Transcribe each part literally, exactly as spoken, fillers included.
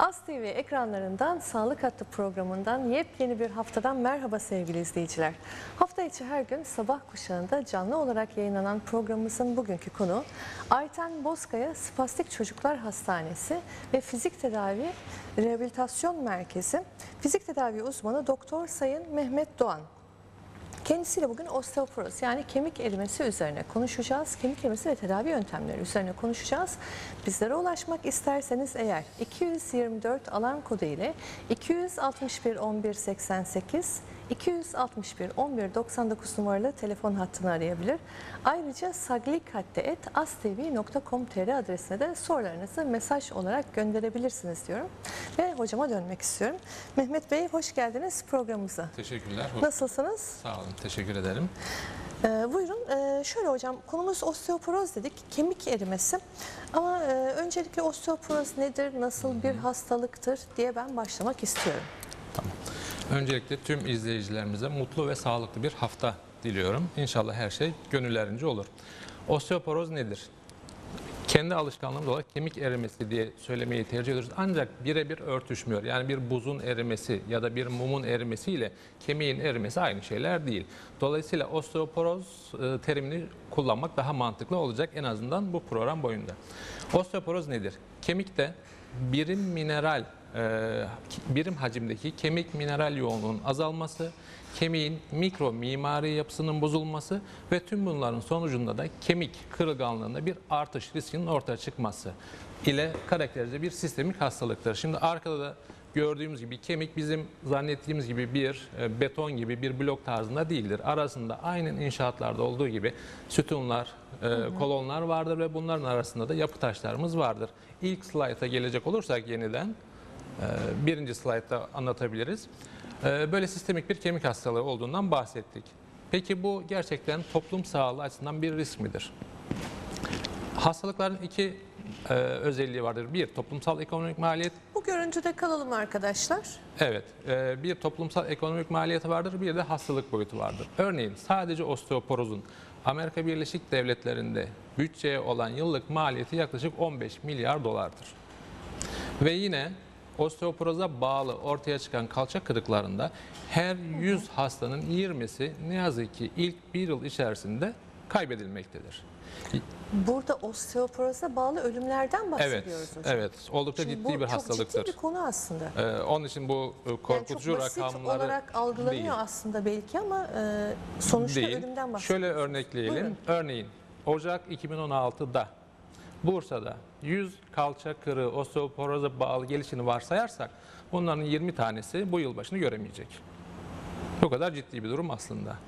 As T V ekranlarından Sağlık Hattı programından yepyeni bir haftadan merhaba sevgili izleyiciler. Hafta içi her gün sabah kuşağında canlı olarak yayınlanan programımızın bugünkü konuğu Ayten Bozkaya Spastik Çocuklar Hastanesi ve Fizik Tedavi Rehabilitasyon Merkezi Fizik Tedavi Uzmanı Doktor Sayın Mehmet Doğan. Kendisiyle bugün osteoporoz yani kemik erimesi üzerine konuşacağız. Kemik erimesi ve tedavi yöntemleri üzerine konuşacağız. Bizlere ulaşmak isterseniz eğer iki yüz yirmi dört alan kodu ile iki yüz altmış bir on bir seksen sekiz, iki yüz altmış bir on bir doksan dokuz numaralı telefon hattını arayabilir. Ayrıca saglikhatte et astv nokta com nokta tr adresine de sorularınızı mesaj olarak gönderebilirsiniz diyorum. Ve hocama dönmek istiyorum. Mehmet Bey hoş geldiniz programımıza. Teşekkürler. Nasılsınız? Sağ olun, teşekkür ederim. Ee, buyurun. Ee, şöyle hocam, konumuz osteoporoz dedik, kemik erimesi. Ama e, öncelikle osteoporoz nedir, nasıl bir hastalıktır diye ben başlamak istiyorum. Tamam. Öncelikle tüm izleyicilerimize mutlu ve sağlıklı bir hafta diliyorum. İnşallah her şey gönüllerince olur. Osteoporoz nedir? Kendi alışkanlığımız olarak kemik erimesi diye söylemeyi tercih ediyoruz. Ancak birebir örtüşmüyor. Yani bir buzun erimesi ya da bir mumun erimesiyle kemiğin erimesi aynı şeyler değil. Dolayısıyla osteoporoz e, terimini kullanmak daha mantıklı olacak en azından bu program boyunca. Osteoporoz nedir? Kemikte birim mineral, e, birim hacimdeki kemik mineral yoğunluğunun azalması, kemiğin mikro mimari yapısının bozulması ve tüm bunların sonucunda da kemik kırılganlığında bir artış riskinin ortaya çıkması ile karakterize bir sistemik hastalıktır. Şimdi arkada da gördüğümüz gibi kemik bizim zannettiğimiz gibi bir e, beton gibi bir blok tarzında değildir. Arasında aynen inşaatlarda olduğu gibi sütunlar, e, hı hı. kolonlar vardır ve bunların arasında da yapı taşlarımız vardır. İlk slayta gelecek olursak yeniden e, birinci slaytta anlatabiliriz. Böyle sistemik bir kemik hastalığı olduğundan bahsettik. Peki bu gerçekten toplum sağlığı açısından bir risk midir? Hastalıkların iki e, özelliği vardır. Bir, toplumsal ekonomik maliyet. Bu görüntüde kalalım arkadaşlar. Evet, e, bir toplumsal ekonomik maliyeti vardır, bir de hastalık boyutu vardır. Örneğin sadece osteoporozun Amerika Birleşik Devletleri'nde bütçeye olan yıllık maliyeti yaklaşık on beş milyar dolardır. Ve yine osteoporoza bağlı ortaya çıkan kalça kırıklarında her yüz hastanın yirmisi ne yazık ki ilk bir yıl içerisinde kaybedilmektedir. Burada osteoporoza bağlı ölümlerden bahsediyoruz Evet, hocam. evet. Oldukça Şimdi ciddi bir hastalıktır. Bu çok ciddi bir konu aslında. Ee, onun için bu korkutucu yani çok basit rakamları olarak algılanıyor değil. aslında belki ama e, sonuçta değil. ölümden bahsediyoruz. Şöyle örnekleyelim. Buyurun. Örneğin Ocak iki bin on altıda Bursa'da yüz kalça kırığı osteoporoza bağlı gelişini varsayarsak bunların yirmi tanesi bu yılbaşını göremeyecek. Bu kadar ciddi bir durum aslında.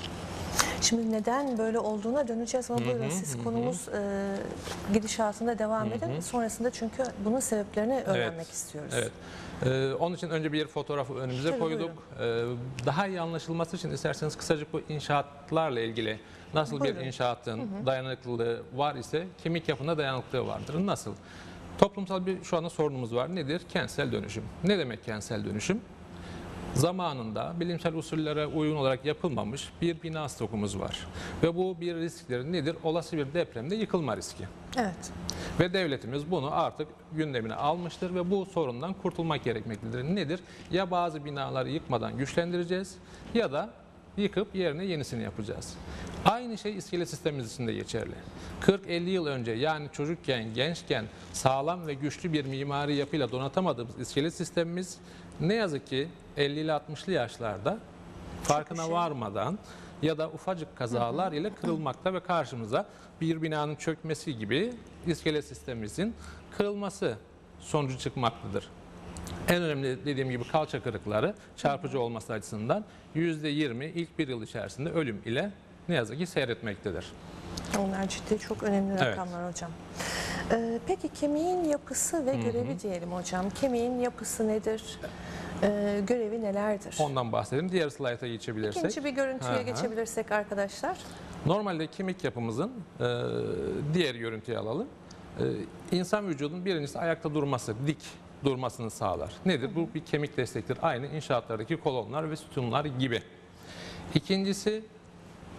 Şimdi neden böyle olduğuna döneceğiz ama hı hı, buyurun siz hı hı. konumuz e, gidişatında devam edin. Hı hı. Sonrasında çünkü bunun sebeplerini öğrenmek evet, istiyoruz. Evet. Ee, onun için önce bir fotoğrafı önümüze Tabii, koyduk. Ee, daha iyi anlaşılması için isterseniz kısacık bu inşaatlarla ilgili nasıl buyurun. bir inşaatın hı hı. dayanıklılığı var ise kemik yapına dayanıklılığı vardır. Nasıl? Toplumsal bir şu anda sorunumuz var. Nedir? Kentsel dönüşüm. Ne demek kentsel dönüşüm? Zamanında bilimsel usullere uygun olarak yapılmamış bir bina stokumuz var. Ve bu bir risktir. Nedir? Olası bir depremde yıkılma riski. Evet. Ve devletimiz bunu artık gündemine almıştır ve bu sorundan kurtulmak gerekmektedir. Nedir? Ya bazı binaları yıkmadan güçlendireceğiz ya da yıkıp yerine yenisini yapacağız. Aynı şey iskelet sistemimiz için de geçerli. kırk elli yıl önce yani çocukken, gençken sağlam ve güçlü bir mimari yapıyla donatamadığımız iskelet sistemimiz ne yazık ki elli ile altmışlı yaşlarda farkına varmadan ya da ufacık kazalar ile kırılmakta ve karşımıza bir binanın çökmesi gibi iskelet sistemimizin kırılması sonucu çıkmaktadır. En önemli dediğim gibi kalça kırıkları çarpıcı olması açısından yüzde yirmi ilk bir yıl içerisinde ölüm ile ne yazık ki seyretmektedir. Onlar ciddi çok önemli rakamlar evet. hocam. Ee, peki kemiğin yapısı ve Hı -hı. görevi diyelim hocam. Kemiğin yapısı nedir? Ee, görevi nelerdir? Ondan bahsedelim. Diğer slayta geçebilirsek. İkinci bir görüntüye Aha. geçebilirsek arkadaşlar. Normalde kemik yapımızın e, diğer görüntüyü alalım. E, insan vücudunun birincisi ayakta durması, dik durmasını sağlar. Nedir? Bu bir kemik destektir. Aynı inşaatlardaki kolonlar ve sütunlar gibi. İkincisi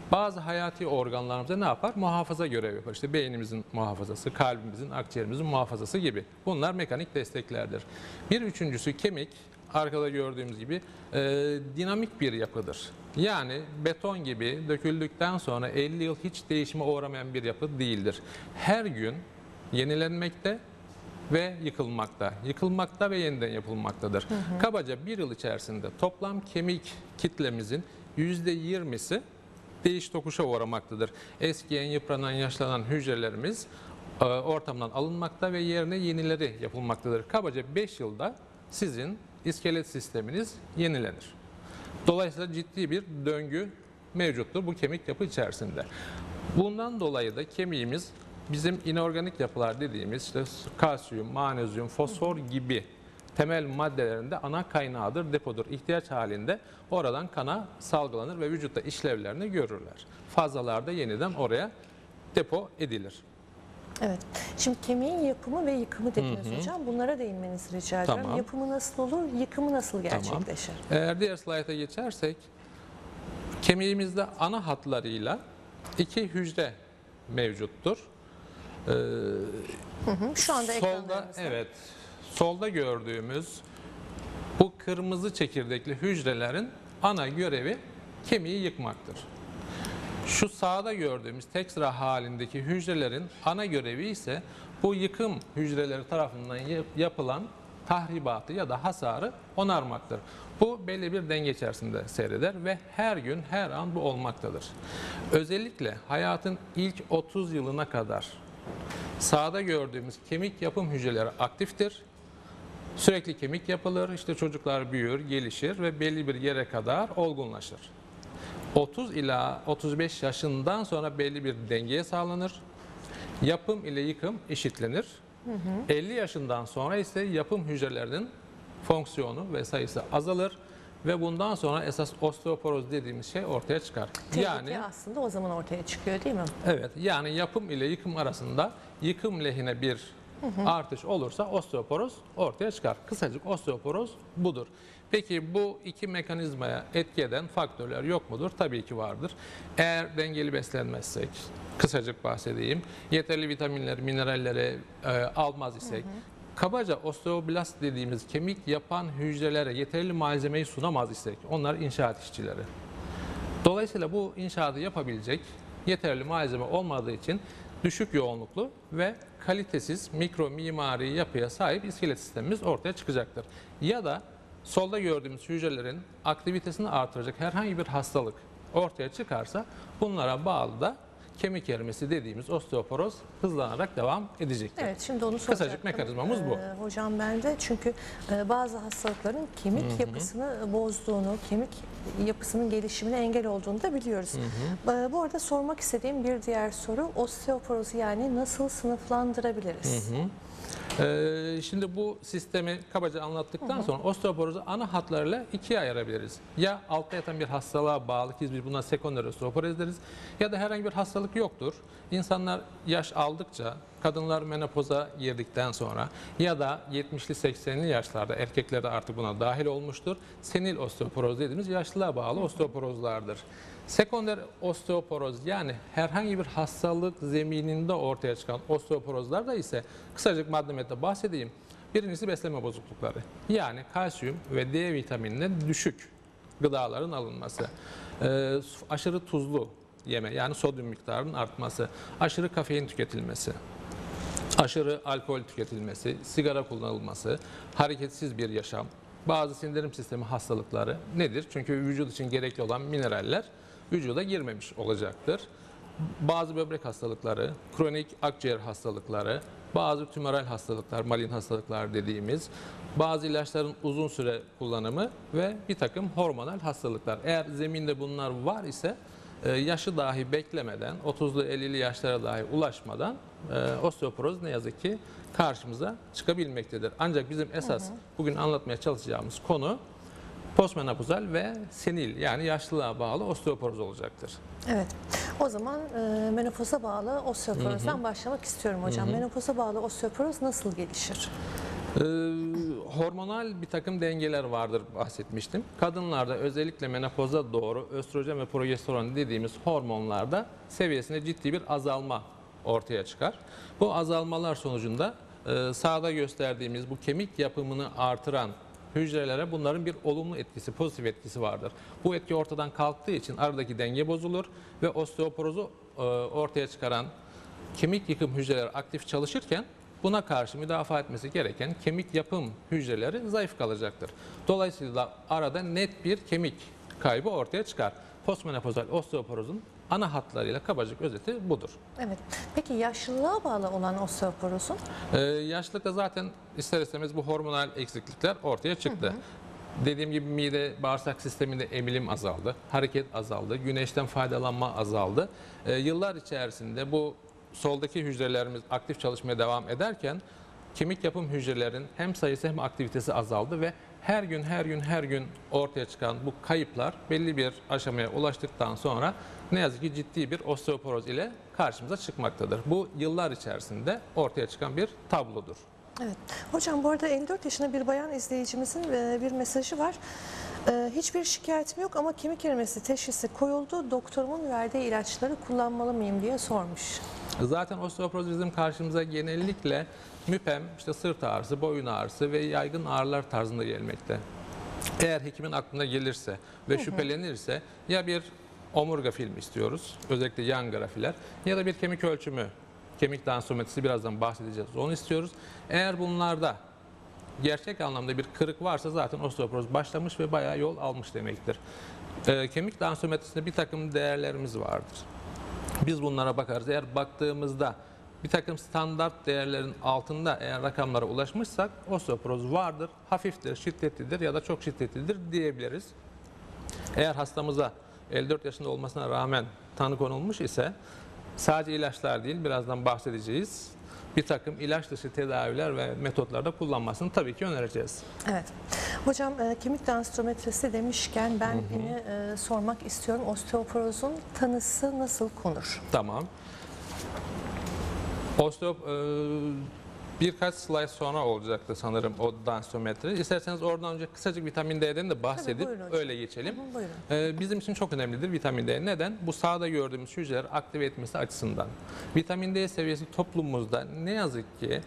Bazı hayati organlarımıza ne yapar? Muhafaza görevi yapar. İşte beynimizin muhafazası, kalbimizin, akciğerimizin muhafazası gibi. Bunlar mekanik desteklerdir. Bir üçüncüsü kemik. Arkada gördüğümüz gibi e, dinamik bir yapıdır. Yani beton gibi döküldükten sonra elli yıl hiç değişime uğramayan bir yapı değildir. Her gün yenilenmekte ve yıkılmakta. Yıkılmakta ve yeniden yapılmaktadır. Hı hı. Kabaca bir yıl içerisinde toplam kemik kitlemizin yüzde yirmisi değiş tokuşa uğramaktadır. Eskiyen, yıpranan, yaşlanan hücrelerimiz e, ortamdan alınmakta ve yerine yenileri yapılmaktadır. Kabaca beş yılda sizin iskelet sisteminiz yenilenir. Dolayısıyla ciddi bir döngü mevcuttur bu kemik yapı içerisinde. Bundan dolayı da kemiğimiz bizim inorganik yapılar dediğimiz işte kalsiyum, magnezyum, fosfor gibi temel maddelerinde ana kaynağıdır, depodur. İhtiyaç halinde oradan kana salgılanır ve vücutta işlevlerini görürler. Fazlalarda yeniden oraya depo edilir. Evet. Şimdi kemiğin yapımı ve yıkımı dediniz hı hı. hocam. Bunlara değinmenizi rica ediyorum. Tamam. Yapımı nasıl olur, yıkımı nasıl gerçekleşir? Tamam. Eğer diğer slayta geçersek, kemiğimizde ana hatlarıyla iki hücre mevcuttur. Ee, hı hı. Şu anda solda, evet, solda gördüğümüz bu kırmızı çekirdekli hücrelerin ana görevi kemiği yıkmaktır. Şu sağda gördüğümüz tek sıra halindeki hücrelerin ana görevi ise bu yıkım hücreleri tarafından yapılan tahribatı ya da hasarı onarmaktır. Bu belli bir denge içerisinde seyreder ve her gün her an bu olmaktadır. Özellikle hayatın ilk otuz yılına kadar sağda gördüğümüz kemik yapım hücreleri aktiftir. Sürekli kemik yapılır, işte çocuklar büyür, gelişir ve belli bir yere kadar olgunlaşır. otuz ila otuz beş yaşından sonra belli bir dengeye sağlanır. Yapım ile yıkım eşitlenir. Hı hı. elli yaşından sonra ise yapım hücrelerinin fonksiyonu ve sayısı azalır ve bundan sonra esas osteoporoz dediğimiz şey ortaya çıkar. Tehlike yani aslında o zaman ortaya çıkıyor değil mi? Evet, yani yapım ile yıkım arasında yıkım lehine bir hı hı. artış olursa osteoporoz ortaya çıkar. Kısacık osteoporoz budur. Peki bu iki mekanizmaya etki eden faktörler yok mudur? Tabii ki vardır. Eğer dengeli beslenmezsek, kısacık bahsedeyim, yeterli vitaminleri, mineralleri e, almaz isek, hı hı. kabaca osteoblast dediğimiz kemik yapan hücrelere yeterli malzemeyi sunamaz isek, onlar inşaat işçileri. Dolayısıyla bu inşaatı yapabilecek yeterli malzeme olmadığı için düşük yoğunluklu ve kalitesiz mikro mimari yapıya sahip iskelet sistemimiz ortaya çıkacaktır. Ya da solda gördüğümüz hücrelerin aktivitesini artıracak herhangi bir hastalık ortaya çıkarsa bunlara bağlı da kemik erimesi dediğimiz osteoporoz hızlanarak devam edecektir. Evet, şimdi onu soracaktım. Kısacık mekanizmamız bu. Ee, hocam ben de çünkü e, bazı hastalıkların kemik hı hı. yapısını bozduğunu, kemik yapısının gelişimine engel olduğunu da biliyoruz. Hı hı. E, bu arada sormak istediğim bir diğer soru, osteoporozu yani nasıl sınıflandırabiliriz? Hı hı. Ee, şimdi bu sistemi kabaca anlattıktan hı hı. sonra osteoporozu ana hatlarıyla ikiye ayırabiliriz. Ya altta yatan bir hastalığa bağlı ki biz buna sekonder osteoporoz deriz ya da herhangi bir hastalık yoktur. İnsanlar yaş aldıkça, kadınlar menopoza girdikten sonra ya da yetmişli seksenli yaşlarda erkekler de artık buna dahil olmuştur. Senil osteoporoz dediğimiz yaşlılığa bağlı osteoporozlardır. Sekonder osteoporoz yani herhangi bir hastalık zemininde ortaya çıkan osteoporozlarda ise kısacık maddemette bahsedeyim. Birincisi beslenme bozuklukları. Yani kalsiyum ve D vitamininin düşük gıdaların alınması. Ee, aşırı tuzlu yeme yani sodyum miktarının artması. Aşırı kafein tüketilmesi. Aşırı alkol tüketilmesi, sigara kullanılması, hareketsiz bir yaşam, bazı sindirim sistemi hastalıkları nedir? Çünkü vücut için gerekli olan mineraller vücuda girmemiş olacaktır. Bazı böbrek hastalıkları, kronik akciğer hastalıkları, bazı tümöral hastalıklar, malin hastalıklar dediğimiz, bazı ilaçların uzun süre kullanımı ve bir takım hormonal hastalıklar. Eğer zeminde bunlar var ise yaşı dahi beklemeden, otuzlu ellili yaşlara dahi ulaşmadan osteoporoz ne yazık ki karşımıza çıkabilmektedir. Ancak bizim esas hı hı. bugün anlatmaya çalışacağımız konu postmenopozal ve senil yani yaşlılığa bağlı osteoporoz olacaktır. Evet. O zaman e, menopoza bağlı osteoporozdan hı hı. başlamak istiyorum hocam. Hı hı. Menopoza bağlı osteoporoz nasıl gelişir? Ee, hormonal bir takım dengeler vardır bahsetmiştim. Kadınlarda özellikle menopoza doğru östrojen ve progesteron dediğimiz hormonlarda seviyesinde ciddi bir azalma ortaya çıkar. Bu azalmalar sonucunda e, sağda gösterdiğimiz bu kemik yapımını artıran hücrelere bunların bir olumlu etkisi, pozitif etkisi vardır. Bu etki ortadan kalktığı için aradaki denge bozulur ve osteoporozu e, ortaya çıkaran kemik yıkım hücreleri aktif çalışırken buna karşı müdafaa etmesi gereken kemik yapım hücreleri zayıf kalacaktır. Dolayısıyla arada net bir kemik kaybı ortaya çıkar. Postmenopozal osteoporozun ana hatlarıyla kabaca özeti budur. Evet. Peki yaşlılığa bağlı olan osteoporozun? Ee, yaşlılıkta zaten ister istemez bu hormonal eksiklikler ortaya çıktı. Hı hı. Dediğim gibi mide, bağırsak sisteminde emilim azaldı, hareket azaldı, güneşten faydalanma azaldı. Ee, yıllar içerisinde bu soldaki hücrelerimiz aktif çalışmaya devam ederken kemik yapım hücrelerin hem sayısı hem aktivitesi azaldı ve her gün her gün her gün ortaya çıkan bu kayıplar belli bir aşamaya ulaştıktan sonra ne yazık ki ciddi bir osteoporoz ile karşımıza çıkmaktadır. Bu yıllar içerisinde ortaya çıkan bir tablodur. Evet. Hocam bu arada elli dört yaşında bir bayan izleyicimizin bir mesajı var. Hiçbir şikayetim yok ama kemik erimesi teşhisi koyuldu. Doktorumun verdiği ilaçları kullanmalı mıyım diye sormuş. Zaten osteoporoz bizim karşımıza genellikle müpem, işte sırt ağrısı, boyun ağrısı ve yaygın ağrılar tarzında gelmekte. Eğer hekimin aklına gelirse ve şüphelenirse ya bir omurga filmi istiyoruz, özellikle yan grafiler, ya da bir kemik ölçümü, kemik densometrisi, birazdan bahsedeceğiz, onu istiyoruz. Eğer bunlarda gerçek anlamda bir kırık varsa zaten osteoporoz başlamış ve bayağı yol almış demektir. E, kemik densometrisinde bir takım değerlerimiz vardır. Biz bunlara bakarız. Eğer baktığımızda bir takım standart değerlerin altında eğer rakamlara ulaşmışsak osteoporoz vardır, hafiftir, şiddetlidir ya da çok şiddetlidir diyebiliriz. Eğer hastamıza elli dört yaşında olmasına rağmen tanı konulmuş ise sadece ilaçlar değil, birazdan bahsedeceğiz, bir takım ilaç dışı tedaviler ve metotlarda kullanmasını tabii ki önereceğiz. Evet. Hocam e, kemik densometrisi demişken ben hı hı. yine e, sormak istiyorum. Osteoporozun tanısı nasıl konur? Tamam. Osteop e, birkaç slide sonra olacaktı sanırım o densometre. İsterseniz oradan önce kısacık vitamin D'den de bahsedip öyle geçelim. Hı hı, e, bizim için çok önemlidir vitamin D. Neden? Bu sağda gördüğümüz hücreleri aktive etmesi açısından. Vitamin D seviyesi toplumumuzda ne yazık ki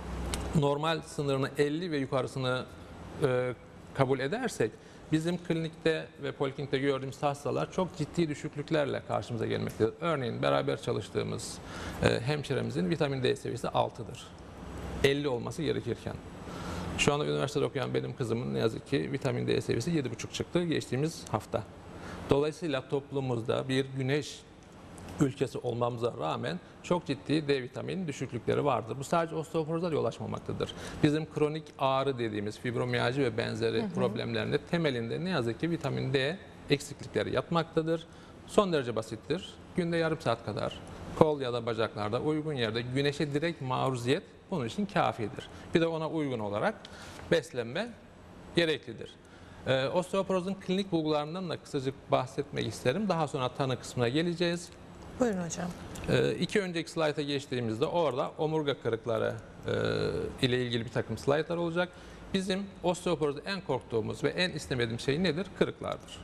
normal sınırını elli ve yukarısını e, kabul edersek bizim klinikte ve poliklinikte gördüğümüz hastalar çok ciddi düşüklüklerle karşımıza gelmektedir. Örneğin beraber çalıştığımız e, hemşiremizin vitamin D seviyesi altıdır. elli olması gerekirken. Şu anda üniversitede okuyan benim kızımın ne yazık ki vitamin D seviyesi yedi buçuk çıktı geçtiğimiz hafta. Dolayısıyla toplumumuzda bir güneş ülkesi olmamıza rağmen çok ciddi D vitamini düşüklükleri vardır. Bu sadece osteoporoza yol açmamaktadır. Bizim kronik ağrı dediğimiz fibromiyalji ve benzeri hı hı. problemlerinde temelinde ne yazık ki vitamin D eksiklikleri yatmaktadır. Son derece basittir. Günde yarım saat kadar kol ya da bacaklarda uygun yerde güneşe direkt maruziyet bunun için kafidir. Bir de ona uygun olarak beslenme gereklidir. Ee, osteoporozun klinik bulgularından da kısacık bahsetmek isterim. Daha sonra tanı kısmına geleceğiz. Buyurun hocam. Ee, iki önceki slayta geçtiğimizde orada omurga kırıkları e, ile ilgili bir takım slaytlar olacak. Bizim osteoporozda en korktuğumuz ve en istemediğimiz şey nedir? Kırıklardır.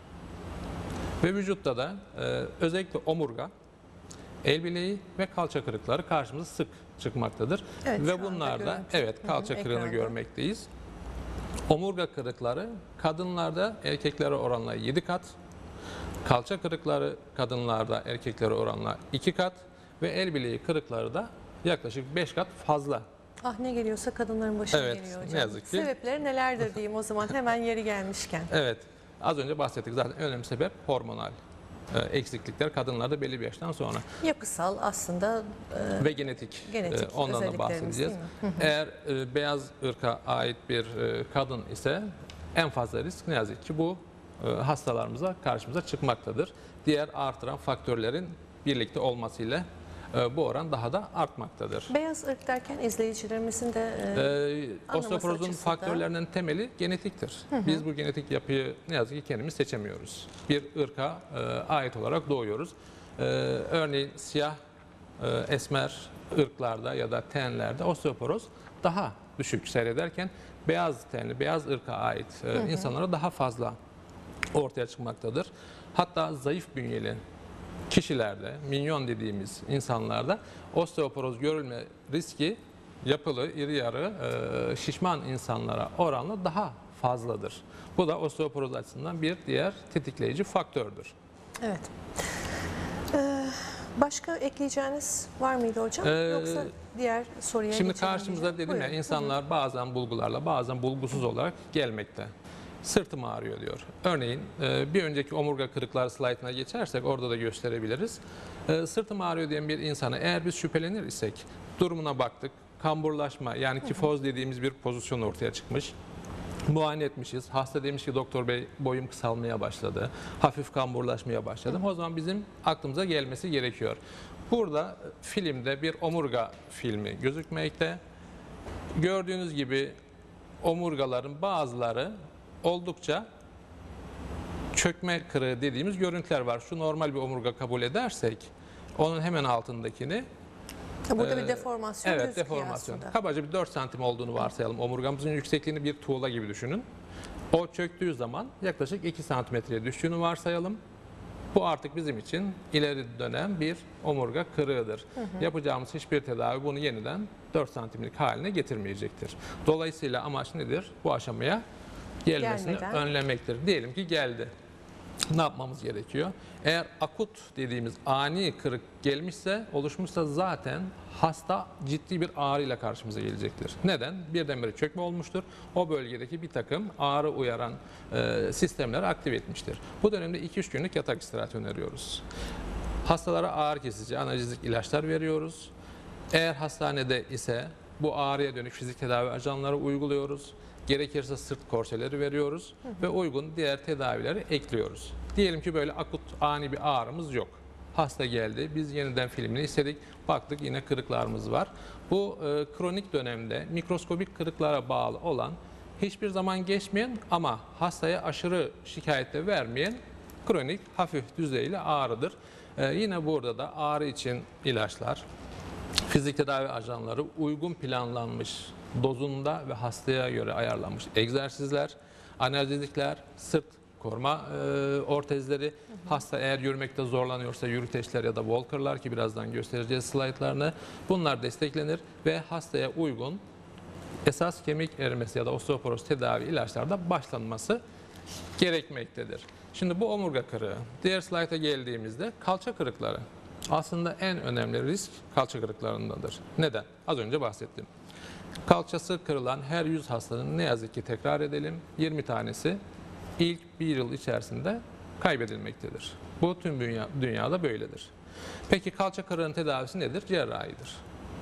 Ve vücutta da e, özellikle omurga, el bileği ve kalça kırıkları karşımıza sık çıkmaktadır. Evet, ve bunlarda evet kalça kırığını ekranda görmekteyiz. Omurga kırıkları kadınlarda erkeklere oranla yedi kat, kalça kırıkları kadınlarda erkeklere oranla iki kat ve el bileği kırıkları da yaklaşık beş kat fazla. Ah ne geliyorsa kadınların başına evet, geliyor hocam. Ne yazık ki. Sebepleri nelerdir diyeyim o zaman hemen yeri gelmişken. Evet, az önce bahsettik zaten önemli sebep hormonal eksiklikler kadınlarda belli bir yaştan sonra. Yapısal aslında e, ve genetik, genetik e, ondan da bahsedeceğiz. Eğer e, beyaz ırka ait bir e, kadın ise en fazla risk ne yazık ki bu e, hastalarımıza karşımıza çıkmaktadır. Diğer artıran faktörlerin birlikte olmasıyla e, bu oran daha da artmaktadır. Beyaz ırk derken izleyicilerimizin de e, osteoporozun faktörlerinin temeli genetiktir. Hı hı. Biz bu genetik yapıyı ne yazık ki kendimiz seçemiyoruz. Bir ırka e, ait olarak doğuyoruz. E, örneğin siyah e, esmer ırklarda ya da tenlerde osteoporoz daha düşük seyrederken beyaz tenli, beyaz ırka ait e, hı hı. insanlara daha fazla ortaya çıkmaktadır. Hatta zayıf bünyeli kişilerde, minyon dediğimiz insanlarda osteoporoz görülme riski yapılı, iri yarı, e, şişman insanlara oranla daha fazladır. Bu da osteoporoz açısından bir diğer tetikleyici faktördür. Evet. Ee, başka ekleyeceğiniz var mıydı hocam? Ee, Yoksa diğer soruya Şimdi geçelim karşımıza diyeceğim. dedim Buyurun. ya insanlar bazen bulgularla bazen bulgusuz olarak gelmekte. Sırtım ağrıyor diyor. Örneğin bir önceki omurga kırıkları slaytına geçersek orada da gösterebiliriz. Sırtım ağrıyor diyen bir insana eğer biz şüphelenir isek durumuna baktık. Kamburlaşma yani kifoz dediğimiz bir pozisyon ortaya çıkmış. Muayene etmişiz. Hasta demiş ki doktor bey boyum kısalmaya başladı. Hafif kamburlaşmaya başladım. O zaman bizim aklımıza gelmesi gerekiyor. Burada filmde bir omurga filmi gözükmekte. Gördüğünüz gibi omurgaların bazıları oldukça çökme kırığı dediğimiz görüntüler var. Şu normal bir omurga kabul edersek onun hemen altındakini Burada Ee, bir deformasyon evet, gözüküyor deformasyon. aslında. Kabaca bir dört santim olduğunu varsayalım. Omurgamızın yüksekliğini bir tuğla gibi düşünün. O çöktüğü zaman yaklaşık iki santimetreye düştüğünü varsayalım. Bu artık bizim için ileri dönem bir omurga kırığıdır. Hı hı. Yapacağımız hiçbir tedavi bunu yeniden dört santimlik haline getirmeyecektir. Dolayısıyla amaç nedir? Bu aşamaya gelmesini Gelmeden. önlemektir. Diyelim ki geldi. Ne yapmamız gerekiyor? Eğer akut dediğimiz ani kırık gelmişse, oluşmuşsa zaten hasta ciddi bir ağrıyla karşımıza gelecektir. Neden? Birdenbire çökme olmuştur. O bölgedeki bir takım ağrı uyaran e, sistemleri aktive etmiştir. Bu dönemde iki üç günlük yatak istirahati öneriyoruz. Hastalara ağrı kesici analjezik ilaçlar veriyoruz. Eğer hastanede ise bu ağrıya dönük fizik tedavi ajanları uyguluyoruz. Gerekirse sırt korseleri veriyoruz hı hı. ve uygun diğer tedavileri ekliyoruz. Diyelim ki böyle akut ani bir ağrımız yok. Hasta geldi, biz yeniden filmini istedik, baktık yine kırıklarımız var. Bu e, kronik dönemde mikroskobik kırıklara bağlı olan, hiçbir zaman geçmeyen ama hastaya aşırı şikayette vermeyen kronik hafif düzeyli ağrıdır. E, yine burada da ağrı için ilaçlar, fizik tedavi ajanları, uygun planlanmış dozunda ve hastaya göre ayarlanmış egzersizler, analjezikler, sırt koruma e, ortezleri, hı hı. hasta eğer yürümekte zorlanıyorsa yürüteçler ya da walkerlar ki birazdan göstereceğiz slaytlarını, bunlar desteklenir ve hastaya uygun esas kemik erimesi ya da osteoporoz tedavi ilaçlarda başlanması gerekmektedir. Şimdi bu omurga kırığı. Diğer slayta geldiğimizde kalça kırıkları. Aslında en önemli risk kalça kırıklarındadır. Neden? Az önce bahsettim. Kalçası kırılan her yüz hastanın ne yazık ki tekrar edelim yirmi tanesi ilk bir yıl içerisinde kaybedilmektedir. Bu tüm dünya, dünyada böyledir. Peki kalça kırığının tedavisi nedir? Cerrahidir.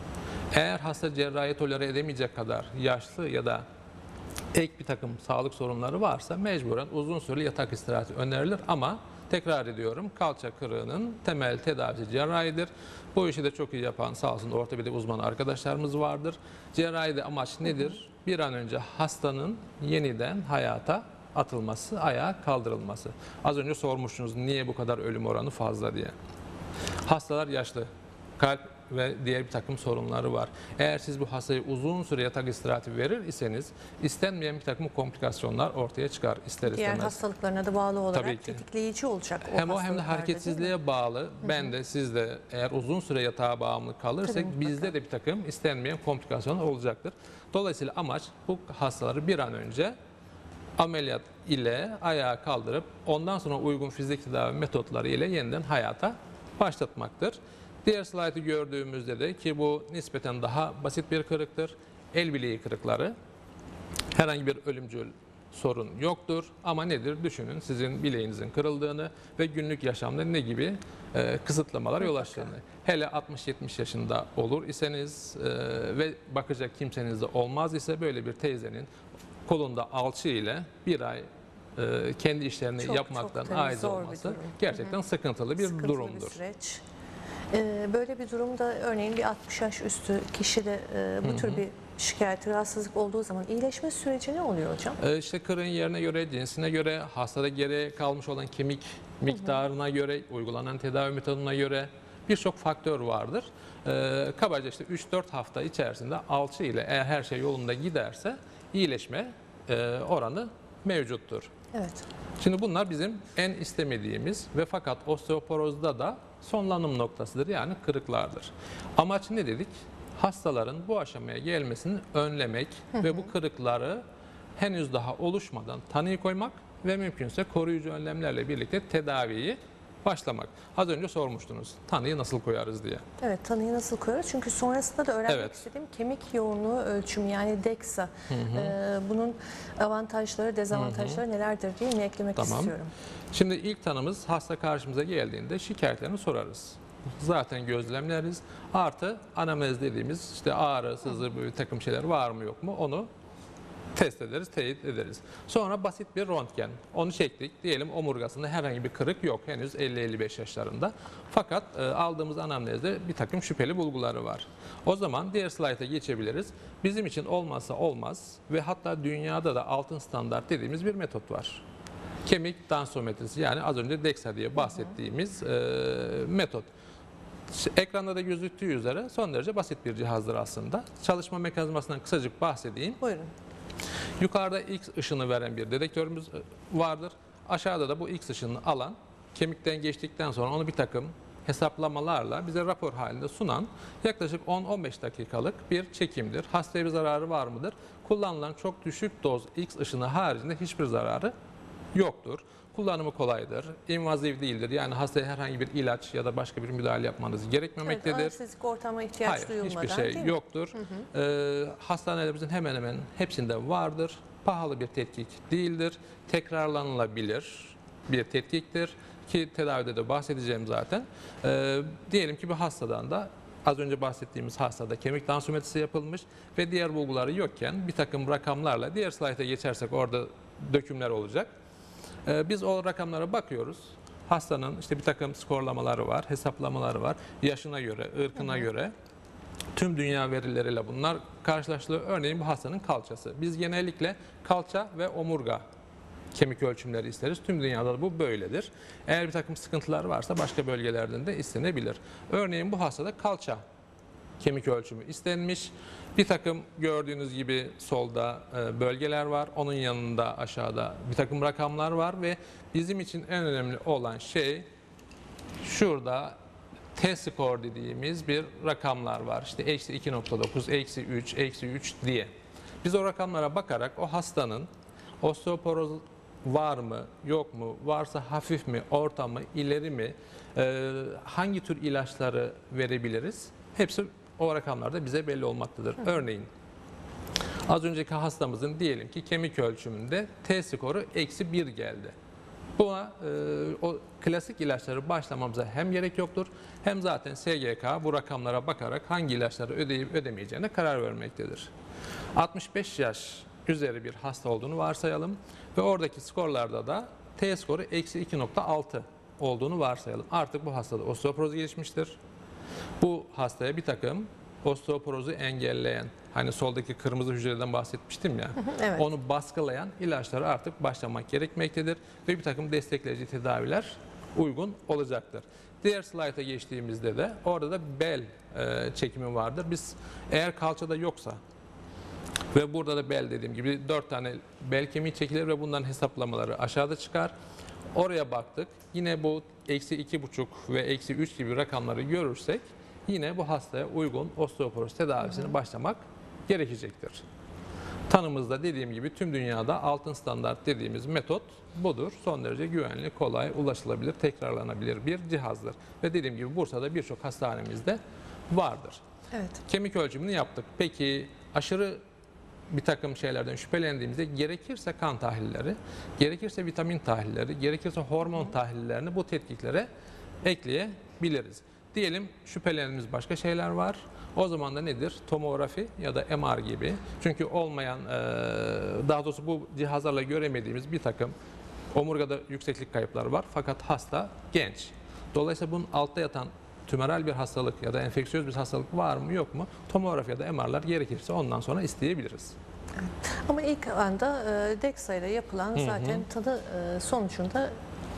Eğer hasta cerrahi tolere edemeyecek kadar yaşlı ya da ek bir takım sağlık sorunları varsa mecburen uzun süreli yatak istirahati önerilir ama tekrar ediyorum kalça kırığının temel tedavisi cerrahidir. Bu işi de çok iyi yapan sağ olsun ortopedi uzmanı arkadaşlarımız vardır. Cerrahide amaç nedir? Bir an önce hastanın yeniden hayata atılması, ayağa kaldırılması. Az önce sormuştunuz niye bu kadar ölüm oranı fazla diye. Hastalar yaşlı, kalp ve diğer bir takım sorunları var. Eğer siz bu hastayı uzun süre yatak istirahati verir iseniz istenmeyen bir takım komplikasyonlar ortaya çıkar ister istemez. Diğer hastalıklarına da bağlı olarak Tabii ki. tetikleyici olacak o Hem o hem de hastalıklarda, hareketsizliğe bağlı. Ben de siz de eğer uzun süre yatağa bağımlı kalırsak Tabii, bizde de bir takım istenmeyen komplikasyonlar olacaktır. Dolayısıyla amaç bu hastaları bir an önce ameliyat ile ayağa kaldırıp ondan sonra uygun fizik tedavi metotları ile yeniden hayata başlatmaktır. Diğer slaytı gördüğümüzde de ki bu nispeten daha basit bir kırıktır. El bileği kırıkları. Herhangi bir ölümcül sorun yoktur ama nedir? Düşünün sizin bileğinizin kırıldığını ve günlük yaşamda ne gibi e, kısıtlamalar yol açtığını. Hele altmış yetmiş yaşında olur iseniz e, ve bakacak kimseniz de olmaz ise böyle bir teyzenin kolunda alçı ile bir ay e, kendi işlerini çok, yapmaktan çok aciz zor bir olması durum. gerçekten Hı-hı. sıkıntılı bir Sıkıntılı durumdur. Bir süreç. Ee, böyle bir durumda örneğin bir altmış yaş üstü kişide e, bu Hı-hı. tür bir şikayet, rahatsızlık olduğu zaman iyileşme süreci ne oluyor hocam? Ee, işte kırığın yerine göre, cinsine göre, hastada geriye kalmış olan kemik miktarına göre, uygulanan tedavi metoduna göre birçok faktör vardır. Ee, kabaca işte üç dört hafta içerisinde alçı ile eğer her şey yolunda giderse iyileşme e, oranı mevcuttur. Evet. Şimdi bunlar bizim en istemediğimiz ve fakat osteoporozda da sonlanım noktasıdır, yani kırıklardır. Amaç ne dedik? Hastaların bu aşamaya gelmesini önlemek ve bu kırıkları henüz daha oluşmadan tanıyı koymak ve mümkünse koruyucu önlemlerle birlikte tedaviyi başlamak. Az önce sormuştunuz, tanıyı nasıl koyarız diye. Evet, tanıyı nasıl koyuyoruz? Çünkü sonrasında da öğrenmek Evet. istediğim kemik yoğunluğu ölçümü, yani DEXA. Ee, bunun avantajları, dezavantajları nelerdir diye mi eklemek Tamam. istiyorum. Şimdi ilk tanımız, hasta karşımıza geldiğinde şikayetlerini sorarız. Zaten gözlemleriz. Artı anamnez dediğimiz işte ağrı, sızı, bir takım şeyler var mı yok mu onu test ederiz, teyit ederiz. Sonra basit bir röntgen. Onu çektik. Diyelim omurgasında herhangi bir kırık yok. Henüz elli elli beş yaşlarında. Fakat e, aldığımız anamnezde bir takım şüpheli bulguları var. O zaman diğer slayta geçebiliriz. Bizim için olmazsa olmaz ve hatta dünyada da altın standart dediğimiz bir metot var. Kemik dansometrisi, yani az önce DEXA diye bahsettiğimiz e, metot. Ekranda da gözüktüğü üzere son derece basit bir cihazdır aslında. Çalışma mekanizmasından kısacık bahsedeyim. Buyurun. Yukarıda X ışını veren bir dedektörümüz vardır. Aşağıda da bu X ışını alan, kemikten geçtikten sonra onu bir takım hesaplamalarla bize rapor halinde sunan yaklaşık on on beş dakikalık bir çekimdir. Hastaya bir zararı var mıdır? Kullanılan çok düşük doz X ışını haricinde hiçbir zararı yoktur. Kullanımı kolaydır, invaziv değildir. Yani hastaya herhangi bir ilaç ya da başka bir müdahale yapmanız gerekmemektedir. Evet, anestezik ortama ihtiyaç Hayır, duyulmadan, hiçbir şey değil mi? yoktur. Ee, hastanelerimizin hemen hemen hepsinde vardır. Pahalı bir tetkik değildir. Tekrarlanılabilir bir tetkiktir ki tedavide de bahsedeceğim zaten. Ee, diyelim ki bir hastadan da az önce bahsettiğimiz hastada kemik dansiyometrisi yapılmış ve diğer bulguları yokken bir takım rakamlarla, diğer slayta geçersek orada dökümler olacak. Ee, biz o rakamlara bakıyoruz. Hastanın işte bir takım skorlamaları var, hesaplamaları var. Yaşına göre, ırkına göre tüm dünya verileriyle bunlar karşılaştırılıyor. Örneğin bu hastanın kalçası. Biz genellikle kalça ve omurga kemik ölçümleri isteriz. Tüm dünyada da bu böyledir. Eğer bir takım sıkıntılar varsa başka bölgelerden de istenebilir. Örneğin bu hastada kalça kemik ölçümü istenmiş. Bir takım gördüğünüz gibi solda e, bölgeler var. Onun yanında aşağıda bir takım rakamlar var ve bizim için en önemli olan şey şurada T-score dediğimiz bir rakamlar var. İşte eksi iki nokta dokuz, eksi üç, eksi üç diye. Biz o rakamlara bakarak o hastanın osteoporoz var mı, yok mu, varsa hafif mi, orta mı, ileri mi, e, hangi tür ilaçları verebiliriz? Hepsi o rakamlarda bize belli olmaktadır. Örneğin az önceki hastamızın diyelim ki kemik ölçümünde T-skoru eksi bir geldi. Buna e, o klasik ilaçları başlamamıza hem gerek yoktur hem zaten S G K bu rakamlara bakarak hangi ilaçları ödeyip ödemeyeceğine karar vermektedir. altmış beş yaş üzeri bir hasta olduğunu varsayalım ve oradaki skorlarda da T skoru eksi iki nokta altı olduğunu varsayalım. Artık bu hastada osteoporoz gelişmiştir. Bu hastaya bir takım osteoporozu engelleyen, hani soldaki kırmızı hücreden bahsetmiştim ya, Evet. onu baskılayan ilaçlara artık başlamak gerekmektedir ve bir takım destekleyici tedaviler uygun olacaktır. Diğer slayta geçtiğimizde de orada da bel e, çekimi vardır. Biz eğer kalçada yoksa ve burada da bel dediğim gibi dört tane bel kemiği çekilir ve bunların hesaplamaları aşağıda çıkar. Oraya baktık. Yine bu eksi iki buçuk ve eksi üç gibi rakamları görürsek yine bu hastaya uygun osteoporoz tedavisine hı hı. başlamak gerekecektir. Tanımızda dediğim gibi tüm dünyada altın standart dediğimiz metot budur. Son derece güvenli, kolay, ulaşılabilir, tekrarlanabilir bir cihazdır. Ve dediğim gibi Bursa'da birçok hastanemizde vardır. Evet. Kemik ölçümünü yaptık. Peki aşırı bir takım şeylerden şüphelendiğimizde gerekirse kan tahlilleri, gerekirse vitamin tahlilleri, gerekirse hormon tahlillerini bu tetkiklere ekleyebiliriz. Diyelim şüphelendiğimiz başka şeyler var. O zaman da nedir? Tomografi ya da M R gibi. Çünkü olmayan, daha doğrusu bu cihazlarla göremediğimiz bir takım omurgada yükseklik kayıpları var. Fakat hasta genç. Dolayısıyla bunun altta yatan tümöral bir hastalık ya da enfeksiyöz bir hastalık var mı yok mu? Tomografi ya da M R'lar gerekirse ondan sonra isteyebiliriz. Evet. Ama ilk anda e, DEXA ile yapılan zaten tanı e, sonucunda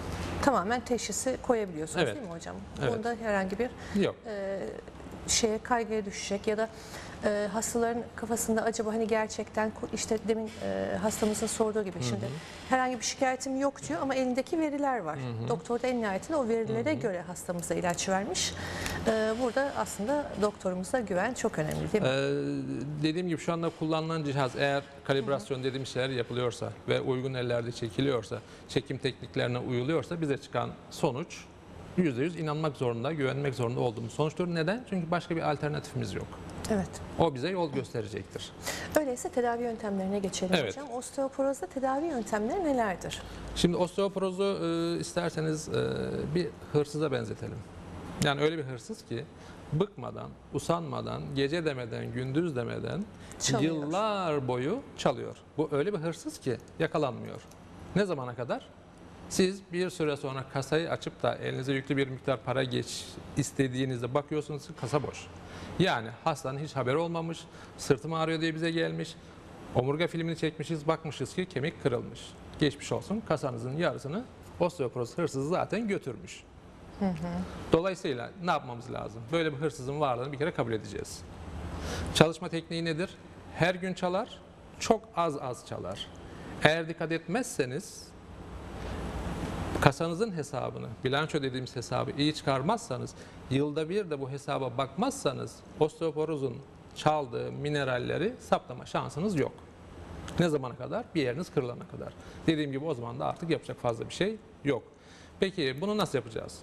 Tamamen teşhisi koyabiliyorsunuz Evet. değil mi hocam? Evet. Bunda herhangi bir Yok. e, şeye kaygıya düşecek ya da e, hastaların kafasında acaba hani gerçekten ko- işte demin e, hastamızın sorduğu gibi şimdi herhangi bir şikayetim yok diyor ama elindeki veriler var. Doktor da en nihayetinde o verilere göre hastamıza ilaç vermiş. E, burada aslında doktorumuza güven çok önemli değil mi? Ee, dediğim gibi şu anda kullanılan cihaz eğer kalibrasyon dediğim şeyler yapılıyorsa ve uygun ellerde çekiliyorsa, çekim tekniklerine uyuluyorsa bize çıkan sonuç yüzde yüz inanmak zorunda, güvenmek zorunda olduğumuz sonuçtur. Neden? Çünkü başka bir alternatifimiz yok. Evet. O bize yol gösterecektir. Öyleyse tedavi yöntemlerine geçelim Evet. hocam. Osteoporozda tedavi yöntemleri nelerdir? Şimdi osteoporozu e, isterseniz e, bir hırsıza benzetelim. Yani öyle bir hırsız ki bıkmadan, usanmadan, gece demeden, gündüz demeden Çalıyor. yıllar boyu çalıyor. Bu öyle bir hırsız ki yakalanmıyor. Ne zamana kadar? Siz bir süre sonra kasayı açıp da elinize yüklü bir miktar para geç istediğinizde bakıyorsunuz ki kasa boş. Yani hastanın hiç haberi olmamış, sırtım ağrıyor diye bize gelmiş, omurga filmini çekmişiz, bakmışız ki kemik kırılmış. Geçmiş olsun, kasanızın yarısını osteoporoz hırsızı zaten götürmüş. Hı hı. Dolayısıyla ne yapmamız lazım? Böyle bir hırsızın varlığını bir kere kabul edeceğiz. Çalışma tekniği nedir? Her gün çalar, çok az az çalar. Eğer dikkat etmezseniz kasanızın hesabını, bilanço dediğimiz hesabı iyi çıkarmazsanız, yılda bir de bu hesaba bakmazsanız osteoporozun çaldığı mineralleri saptama şansınız yok. Ne zamana kadar? Bir yeriniz kırılana kadar. Dediğim gibi o zaman da artık yapacak fazla bir şey yok. Peki bunu nasıl yapacağız?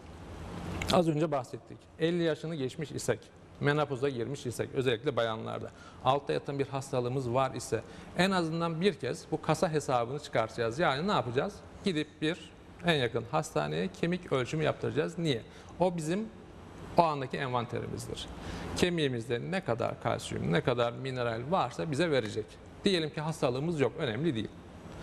Az önce bahsettik. elli yaşını geçmiş isek, menopoza girmiş isek, özellikle bayanlarda, altta yatan bir hastalığımız var ise en azından bir kez bu kasa hesabını çıkartacağız. Yani ne yapacağız? Gidip bir en yakın hastaneye kemik ölçümü yaptıracağız. Niye? O bizim o andaki envanterimizdir. Kemiğimizde ne kadar kalsiyum, ne kadar mineral varsa bize verecek. Diyelim ki hastalığımız yok, önemli değil.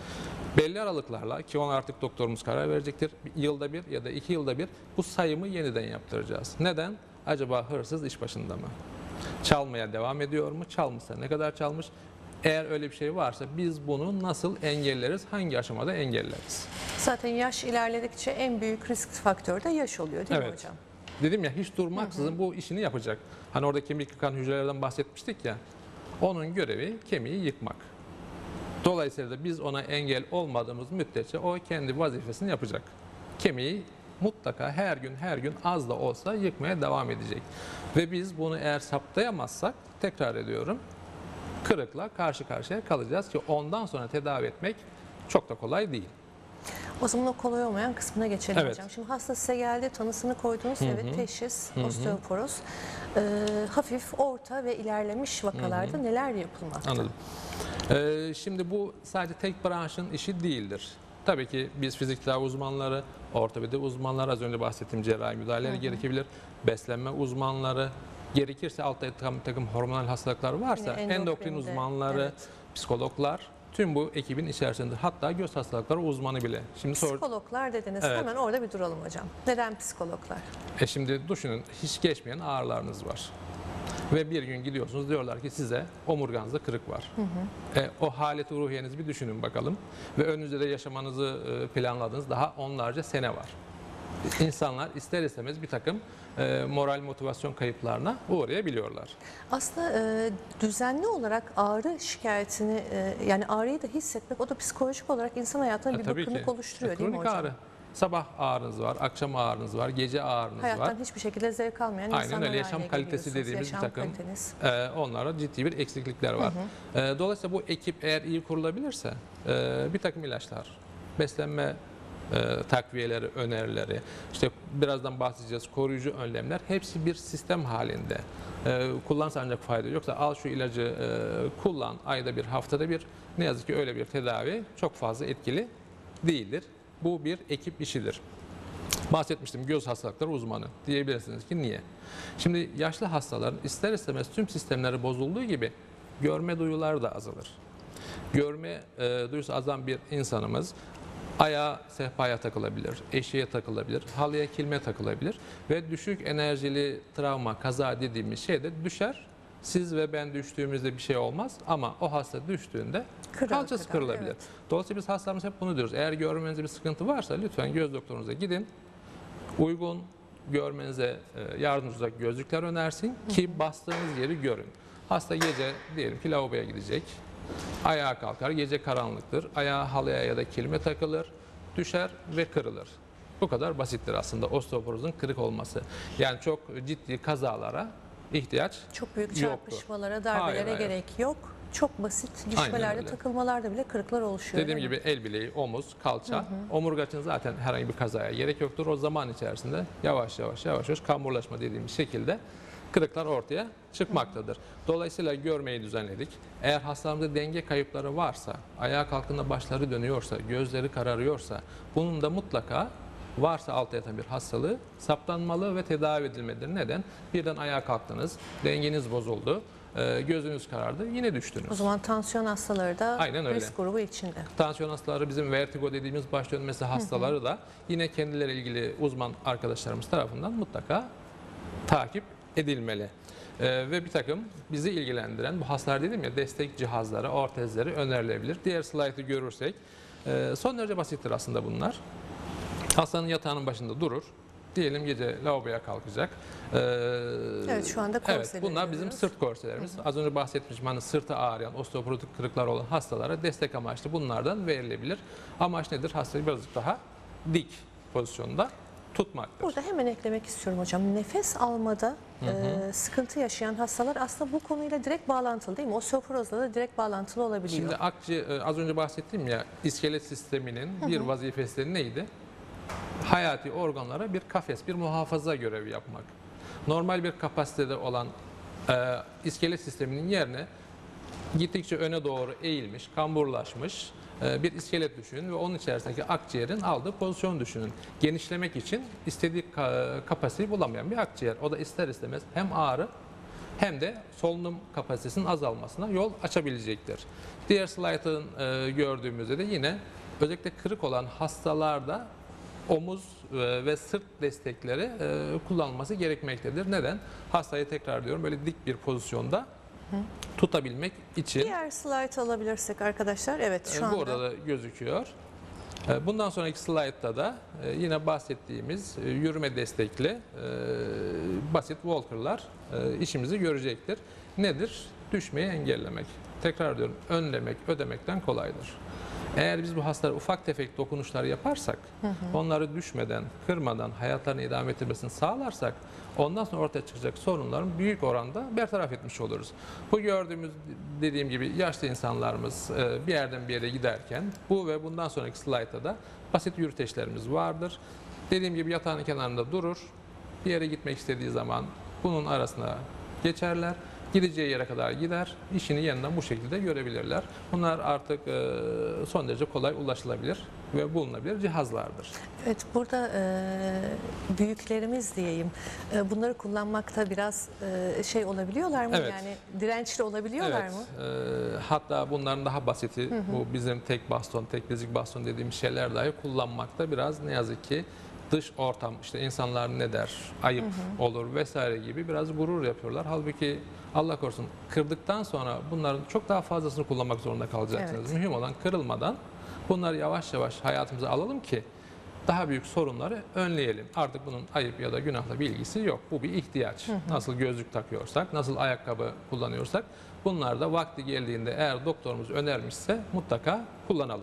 Belli aralıklarla ki ona artık doktorumuz karar verecektir. Yılda bir ya da iki yılda bir bu sayımı yeniden yaptıracağız. Neden? Acaba hırsız iş başında mı? Çalmaya devam ediyor mu? Çalmışsa ne kadar çalmış? Eğer öyle bir şey varsa biz bunu nasıl engelleriz? Hangi aşamada engelleriz? Zaten yaş ilerledikçe en büyük risk faktörü de yaş oluyor değil mi Evet. hocam? Dedim ya hiç durmaksızın bu işini yapacak. Hani orada kemik yıkan hücrelerden bahsetmiştik ya. Onun görevi kemiği yıkmak. Dolayısıyla da biz ona engel olmadığımız müddetçe o kendi vazifesini yapacak. Kemiği mutlaka her gün her gün az da olsa yıkmaya devam edecek. Ve biz bunu eğer saptayamazsak, tekrar ediyorum, kırıkla karşı karşıya kalacağız ki ondan sonra tedavi etmek çok da kolay değil. O zaman o kolay olmayan kısmına geçelim Evet. hocam. Şimdi hasta size geldi, tanısını koydunuz. Evet, teşhis, osteoporoz. Ee, hafif, orta ve ilerlemiş vakalarda neler yapılmakta? Anladım. Ee, şimdi bu sadece tek branşın işi değildir. Tabii ki biz fizik tedavi uzmanları, ortopedi uzmanları, az önce bahsettiğim cerrahi müdahaleleri gerekebilir. Beslenme uzmanları, gerekirse altta yatan bir takım hormonal hastalıklar varsa Yine endokrin endokrinde, uzmanları, evet. psikologlar tüm bu ekibin içerisinde, hatta göz hastalıkları uzmanı bile. Şimdi sor, Psikologlar dediniz. Evet. Hemen orada bir duralım hocam. Neden psikologlar? e şimdi düşünün, hiç geçmeyen ağrılarınız var. Ve bir gün gidiyorsunuz, diyorlar ki size omurganızda kırık var. Hı hı. E, o haleti ruhiyenizi bir düşünün bakalım. Ve önünüzde de yaşamanızı e, planladığınız daha onlarca sene var. İnsanlar ister istemez bir takım e, moral motivasyon kayıplarına uğrayabiliyorlar. Aslında e, düzenli olarak ağrı şikayetini, e, yani ağrıyı da hissetmek, o da psikolojik olarak insan hayatına E, bir tabii bıkkınlık ki. oluşturuyor E, değil mi kronik hocam? ağrı. Sabah ağrınız var, akşam ağrınız var, gece ağrınız Hayattan var. hiçbir şekilde zevk almayan Aynen insanlar öyle, yaşam haline kalitesi geliyorsunuz. dediğimiz bir Yaşam takım kaliteniz. e, onlara ciddi bir eksiklikler var. Hı hı. E, dolayısıyla bu ekip eğer iyi kurulabilirse e, bir takım ilaçlar, beslenme e, takviyeleri, önerileri, işte birazdan bahsedeceğiz, koruyucu önlemler hepsi bir sistem halinde. E, kullanırsa ancak fayda, yoksa al şu ilacı e, kullan ayda bir, haftada bir, ne yazık ki öyle bir tedavi çok fazla etkili değildir. Bu bir ekip işidir. Bahsetmiştim, göz hastalıkları uzmanı. Diyebilirsiniz ki niye? Şimdi yaşlı hastaların ister istemez tüm sistemleri bozulduğu gibi görme duyuları da azalır. Görme e, duyusu azan bir insanımız ayağa sehpaya takılabilir, eşeğe takılabilir, halıya kilme takılabilir ve düşük enerjili travma, kaza dediğimiz şeyde düşer Siz ve ben düştüğümüzde bir şey olmaz ama o hasta düştüğünde Kırar, kalçası kırar, kırılabilir. evet. Dolayısıyla biz hastalarımız hep bunu diyoruz. Eğer görmenizde bir sıkıntı varsa lütfen göz doktorunuza gidin. Uygun görmenize e, yardımcı olacak gözlükler önersin ki bastığınız yeri görün. Hasta gece diyelim ki lavaboya gidecek. Ayağa kalkar, gece karanlıktır. Ayağı halıya ya da kilime takılır, düşer ve kırılır. Bu kadar basittir aslında osteoporozun kırık olması. Yani çok ciddi kazalara ihtiyaç Çok büyük yoktur. çarpışmalara, darbelere Hayır, hayır. gerek yok. Çok basit Aynen düşmelerde, öyle. takılmalarda bile kırıklar oluşuyor. Dediğim değil mi? gibi el bileği, omuz, kalça, omurga için zaten herhangi bir kazaya gerek yoktur. O zaman içerisinde yavaş yavaş yavaş yavaş kamburlaşma dediğimiz şekilde kırıklar ortaya çıkmaktadır. Dolayısıyla görmeyi düzenledik. Eğer hastalarımızda denge kayıpları varsa, ayağa kalktığında başları dönüyorsa, gözleri kararıyorsa, bunun da mutlaka varsa altta yatan bir hastalığı saptanmalı ve tedavi edilmelidir. Neden? Birden ayağa kalktınız, dengeniz bozuldu, e, gözünüz karardı, yine düştünüz. O zaman tansiyon hastaları da Aynen öyle. risk grubu içinde. Tansiyon hastaları, bizim vertigo dediğimiz baş dönmesi hastaları da yine kendileri ilgili uzman arkadaşlarımız tarafından mutlaka takip edilmeli. Ee, ve bir takım bizi ilgilendiren bu hastalar dedim ya destek cihazları, ortezleri önerilebilir. Diğer slaytı görürsek e, son derece basittir aslında bunlar. Hastanın yatağının başında durur. Diyelim gece lavaboya kalkacak. Ee, Evet, şu anda Evet, korseleri bunlar bizim görüyoruz. sırt korselerimiz. Az önce bahsetmiştim hani sırtı ağrıyan, osteoporotik kırıklar olan hastalara destek amaçlı bunlardan verilebilir. Amaç nedir? Hastayı birazcık daha dik pozisyonda tutmaktır. Burada hemen eklemek istiyorum hocam. Nefes almada e, sıkıntı yaşayan hastalar aslında bu konuyla direkt bağlantılı değil mi? Osteoporozla da direkt bağlantılı olabiliyor. Şimdi akciğer, e, az önce bahsettiğim ya iskelet sisteminin bir vazifesi neydi? Hayati organlara bir kafes, bir muhafaza görevi yapmak. Normal bir kapasitede olan e, iskelet sisteminin yerine gittikçe öne doğru eğilmiş, kamburlaşmış e, bir iskelet düşünün ve onun içerisindeki akciğerin aldığı pozisyonu düşünün. Genişlemek için istediği ka- kapasiteyi bulamayan bir akciğer. O da ister istemez hem ağrı hem de solunum kapasitesinin azalmasına yol açabilecektir. Diğer slaytın e, gördüğümüzde de yine özellikle kırık olan hastalarda omuz e, ve sırt destekleri e, kullanılması gerekmektedir. Neden? Hastayı tekrar diyorum böyle dik bir pozisyonda tutabilmek için. Diğer slide alabilirsek arkadaşlar. Evet, şu E, anda. Burada da gözüküyor. E, Bundan sonraki slaytta da e, yine bahsettiğimiz e, yürüme destekli e, basit walker'lar e, işimizi görecektir. Nedir? Düşmeyi engellemek. Tekrar diyorum, önlemek ödemekten kolaydır. Eğer biz bu hastalara ufak tefek dokunuşlar yaparsak, hı hı. onları düşmeden, kırmadan hayatlarını idame ettirmesini sağlarsak, ondan sonra ortaya çıkacak sorunların büyük oranda bertaraf etmiş oluruz. Bu gördüğümüz dediğim gibi yaşlı insanlarımız bir yerden bir yere giderken bu ve bundan sonraki slaytta da basit yürüteçlerimiz vardır. Dediğim gibi yatağın kenarında durur, bir yere gitmek istediği zaman bunun arasına geçerler. Gideceği yere kadar gider, işini yeniden bu şekilde görebilirler. Bunlar artık e, son derece kolay ulaşılabilir ve bulunabilir cihazlardır. Evet, burada e, büyüklerimiz diyeyim, e, bunları kullanmakta biraz e, şey olabiliyorlar mı? Evet. Yani dirençli olabiliyorlar Evet, mı? e, hatta bunların daha basiti, hı hı. bu bizim tek baston, tek dizik baston dediğimiz şeyler dahi kullanmakta biraz ne yazık ki dış ortam, işte insanlar ne der, ayıp hı hı. olur vesaire gibi biraz gurur yapıyorlar. Halbuki Allah korusun kırdıktan sonra bunların çok daha fazlasını kullanmak zorunda kalacaksınız. Evet. Mühim olan kırılmadan bunları yavaş yavaş hayatımıza alalım ki daha büyük sorunları önleyelim. Artık bunun ayıp ya da günahla bir ilgisi yok. Bu bir ihtiyaç. Hı hı. Nasıl gözlük takıyorsak, nasıl ayakkabı kullanıyorsak bunlar da vakti geldiğinde eğer doktorumuz önermişse mutlaka kullanalım.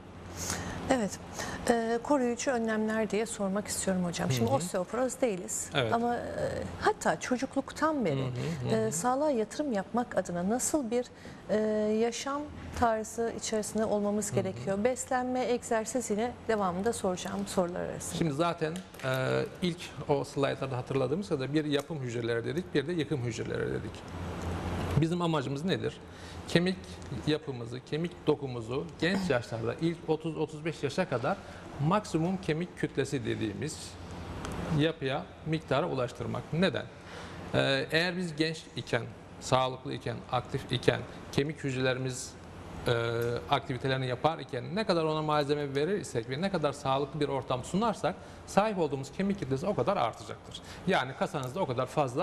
Evet, e, koruyucu önlemler diye sormak istiyorum hocam. Şimdi Hı hı. osteoporoz değiliz Evet. ama e, hatta çocukluktan beri Hı hı hı. e, sağlığa yatırım yapmak adına nasıl bir e, yaşam tarzı içerisinde olmamız Hı hı. gerekiyor? Beslenme, egzersiz yine devamında soracağım sorular arasında. Şimdi zaten e, ilk o slaytlarda hatırladığımız kadar bir yapım hücreleri dedik, bir de yıkım hücreleri dedik. Bizim amacımız nedir? Kemik yapımızı, kemik dokumuzu genç yaşlarda ilk otuz otuz beş yaşa kadar maksimum kemik kütlesi dediğimiz yapıya, miktara ulaştırmak. Neden? Ee, eğer biz genç iken, sağlıklı iken, aktif iken, kemik hücrelerimiz e, aktivitelerini yapar iken ne kadar ona malzeme verirsek ve ne kadar sağlıklı bir ortam sunarsak sahip olduğumuz kemik kitlesi o kadar artacaktır. Yani kasanızda o kadar fazla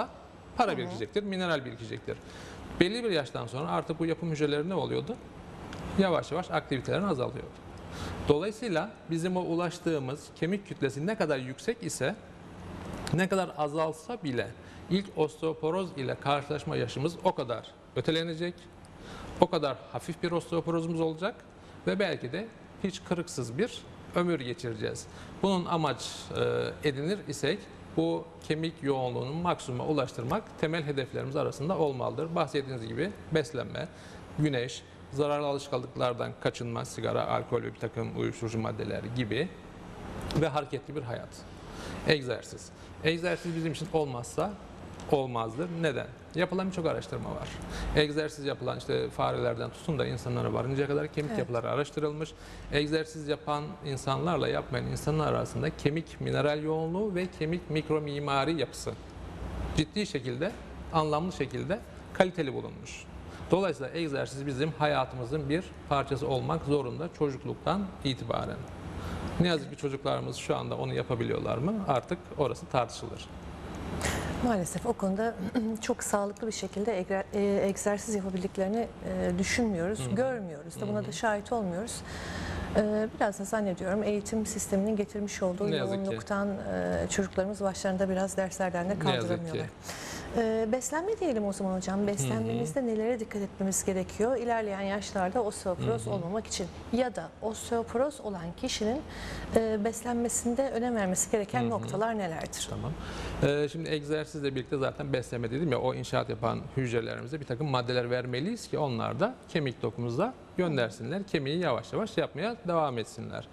Para birikecektir, mineral birikecektir. Belli bir yaştan sonra artık bu yapım hücreleri ne oluyordu? Yavaş yavaş aktivitelerin azalıyordu. Dolayısıyla bizim o ulaştığımız kemik kütlesi ne kadar yüksek ise, ne kadar azalsa bile ilk osteoporoz ile karşılaşma yaşımız o kadar ötelenecek, o kadar hafif bir osteoporozumuz olacak ve belki de hiç kırıksız bir ömür geçireceğiz. Bunun amaç e, edinir isek bu kemik yoğunluğunun maksimuma ulaştırmak temel hedeflerimiz arasında olmalıdır. Bahsettiğiniz gibi beslenme, güneş, zararlı alışkanlıklardan kaçınma, sigara, alkol ve bir takım uyuşturucu maddeler gibi ve hareketli bir hayat. Egzersiz. Egzersiz bizim için olmazsa olmazdır. Neden? Yapılan birçok araştırma var. Egzersiz yapılan işte farelerden tutun da insanlara varıncaya kadar kemik Evet. yapıları araştırılmış. Egzersiz yapan insanlarla yapmayan insanlar arasında kemik mineral yoğunluğu ve kemik mikro mimari yapısı ciddi şekilde, anlamlı şekilde kaliteli bulunmuş. Dolayısıyla egzersiz bizim hayatımızın bir parçası olmak zorunda çocukluktan itibaren. Ne yazık ki çocuklarımız şu anda onu yapabiliyorlar mı? Artık orası tartışılır. Maalesef o konuda çok sağlıklı bir şekilde egre- e, egzersiz yapabildiklerini e, düşünmüyoruz, görmüyoruz da buna da şahit olmuyoruz. E, Biraz da zannediyorum eğitim sisteminin getirmiş olduğu Ne yazık ki. yoğunluktan e, çocuklarımız başlarında biraz derslerden de Ne yazık kaldıramıyorlar. ki. E, Beslenme diyelim o zaman hocam. Beslenmemizde nelere dikkat etmemiz gerekiyor? İlerleyen yaşlarda osteoporoz olmamak için ya da osteoporoz olan kişinin e, beslenmesinde önem vermesi gereken noktalar nelerdir? Tamam. Ee, şimdi egzersizle birlikte zaten beslenme dedim ya, o inşaat yapan hücrelerimize bir takım maddeler vermeliyiz ki onlar da kemik dokumuza göndersinler. Kemiği yavaş yavaş yapmaya devam etsinler.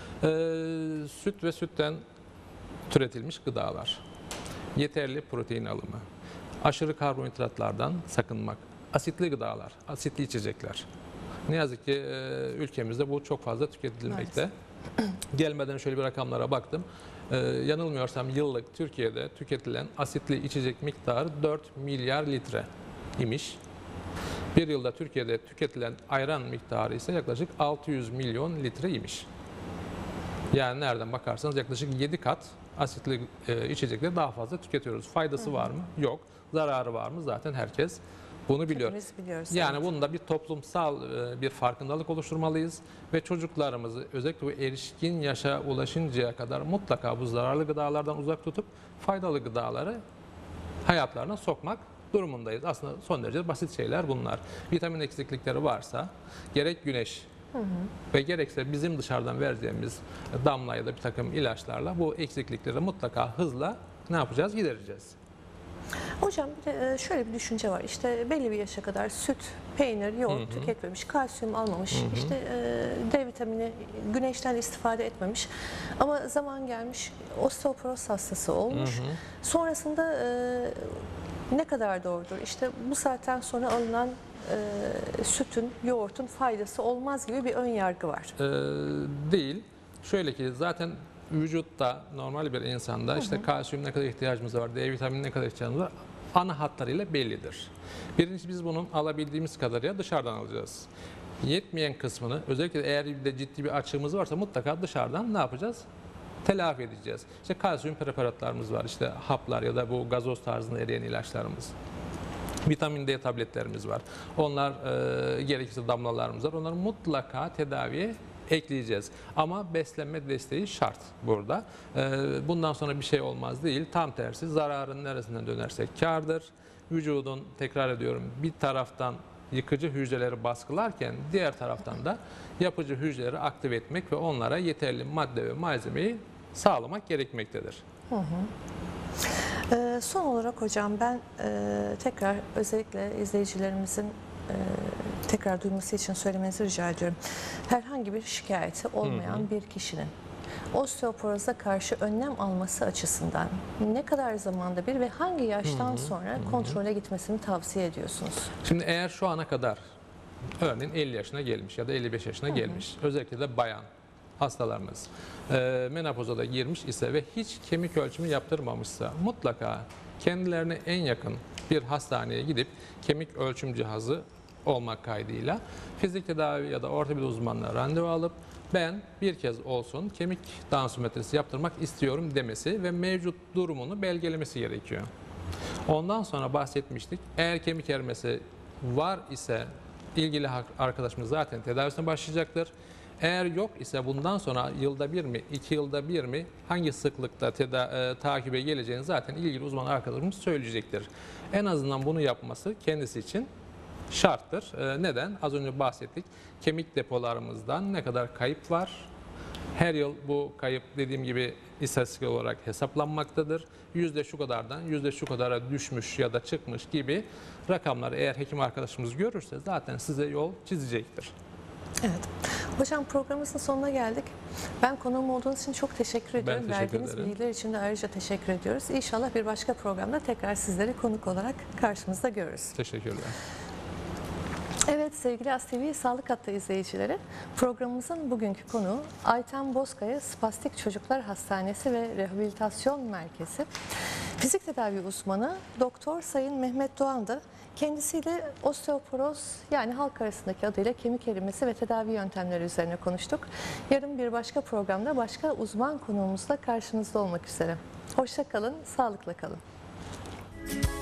Ee, süt ve sütten türetilmiş gıdalar, yeterli protein alımı, aşırı karbonhidratlardan sakınmak, asitli gıdalar, asitli içecekler. Ne yazık ki e, ülkemizde bu çok fazla tüketilmekte. Gelmeden şöyle bir rakamlara baktım. Ee, yanılmıyorsam yıllık Türkiye'de tüketilen asitli içecek miktarı dört milyar litre imiş. Bir yılda Türkiye'de tüketilen ayran miktarı ise yaklaşık altı yüz milyon litre imiş. Yani nereden bakarsanız yaklaşık yedi kat asitli e, içecekleri daha fazla tüketiyoruz. Faydası var mı? Yok. Zararı var mı? Zaten herkes bunu biliyor. Hepimiz biliyoruz. Yani bunda bir toplumsal e, bir farkındalık oluşturmalıyız ve çocuklarımızı özellikle bu erişkin yaşa ulaşıncaya kadar mutlaka bu zararlı gıdalardan uzak tutup faydalı gıdaları hayatlarına sokmak durumundayız. Aslında son derece basit şeyler bunlar. Vitamin eksiklikleri varsa gerek güneş ve gerekse bizim dışarıdan vereceğimiz damla ya da bir takım ilaçlarla bu eksiklikleri mutlaka hızla ne yapacağız? Gidereceğiz. Hocam bir de e, şöyle bir düşünce var. İşte belli bir yaşa kadar süt, peynir, yoğurt tüketmemiş, kalsiyum almamış, işte e, D vitamini, güneşten istifade etmemiş. Ama zaman gelmiş osteoporoz hastası olmuş. Sonrasında e, ne kadar doğrudur? İşte bu saatten sonra alınan e, sütün, yoğurtun faydası olmaz gibi bir ön yargı var. Ee, değil. Şöyle ki zaten vücutta normal bir insanda işte kalsiyum ne kadar ihtiyacımız var, D vitamini ne kadar ihtiyacımız var ana hatlarıyla bellidir. Birincisi biz bunun alabildiğimiz kadarıyla dışarıdan alacağız. Yetmeyen kısmını özellikle eğer bir de ciddi bir açığımız varsa mutlaka dışarıdan ne yapacağız? Telafi edeceğiz. İşte kalsiyum preparatlarımız var, işte haplar ya da bu gazoz tarzında eriyen ilaçlarımız. Vitamin D tabletlerimiz var. Onlar e, gerekirse damlalarımız var. Onları mutlaka tedaviye ekleyeceğiz. Ama beslenme desteği şart burada. E, bundan sonra bir şey olmaz değil. Tam tersi zararın neresinden dönersek kârdır. Vücudun, tekrar ediyorum, bir taraftan yıkıcı hücreleri baskılarken diğer taraftan da yapıcı hücreleri aktive etmek ve onlara yeterli madde ve malzemeyi sağlamak gerekmektedir. Ee, son olarak hocam ben e, tekrar özellikle izleyicilerimizin e, tekrar duyması için söylemenizi rica ediyorum. Herhangi bir şikayeti olmayan bir kişinin osteoporoza karşı önlem alması açısından ne kadar zamanda bir ve hangi yaştan sonra kontrole gitmesini tavsiye ediyorsunuz? Şimdi eğer şu ana kadar örneğin elli yaşına gelmiş ya da elli beş yaşına gelmiş, özellikle de bayan hastalarımız e, menopoza da girmiş ise ve hiç kemik ölçümü yaptırmamışsa mutlaka kendilerine en yakın bir hastaneye gidip kemik ölçüm cihazı olmak kaydıyla fizik tedavi ya da ortopedi uzmanına randevu alıp ben bir kez olsun kemik dansiyometrisi yaptırmak istiyorum demesi ve mevcut durumunu belgelemesi gerekiyor. Ondan sonra bahsetmiştik. Eğer kemik erimesi var ise ilgili arkadaşımız zaten tedavisine başlayacaktır. Eğer yok ise bundan sonra yılda bir mi, iki yılda bir mi, hangi sıklıkta teda- e, takibe geleceğini zaten ilgili uzman arkadaşımız söyleyecektir. En azından bunu yapması kendisi için şarttır. E, neden? Az önce bahsettik. Kemik depolarımızdan ne kadar kayıp var? Her yıl bu kayıp dediğim gibi istatistik olarak hesaplanmaktadır. Yüzde şu kadardan yüzde şu kadara düşmüş ya da çıkmış gibi rakamları eğer hekim arkadaşımız görürse zaten size yol çizecektir. Evet. Hocam programımızın sonuna geldik. Ben konuğum olduğunuz için çok teşekkür ediyorum. teşekkür Verdiğiniz ederim. bilgiler için de ayrıca teşekkür ediyoruz. İnşallah bir başka programda tekrar sizleri konuk olarak karşımızda görürüz. Teşekkürler. Evet sevgili As T V Sağlık Hattı izleyicileri, programımızın bugünkü konuğu Ayten Bozkaya Spastik Çocuklar Hastanesi ve Rehabilitasyon Merkezi. Fizik tedavi uzmanı Doktor Sayın Mehmet Doğan'dı. Kendisiyle osteoporoz, yani halk arasındaki adıyla kemik erimesi ve tedavi yöntemleri üzerine konuştuk. Yarın bir başka programda başka uzman konuğumuzla karşınızda olmak üzere. Hoşça kalın, sağlıkla kalın.